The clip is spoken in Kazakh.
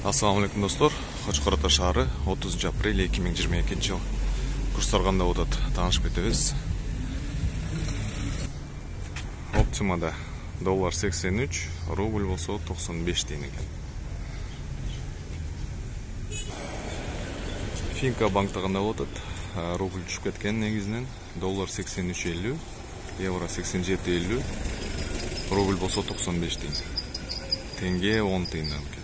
Assalamu alaikum достор. Қошқар ата шаары 30 апрель 2022 жыл. Курстар қандай өтеді? Танышып кетеміз. Оптимада доллар 83, рубль болса 95 тиын екен. Финка банкта қандай өтеді? Рубль түсіп кеткен негізінен. Доллар 83.50, евро 87.50, рубль болса 95 тиын. Теңге 10 тиындан екен.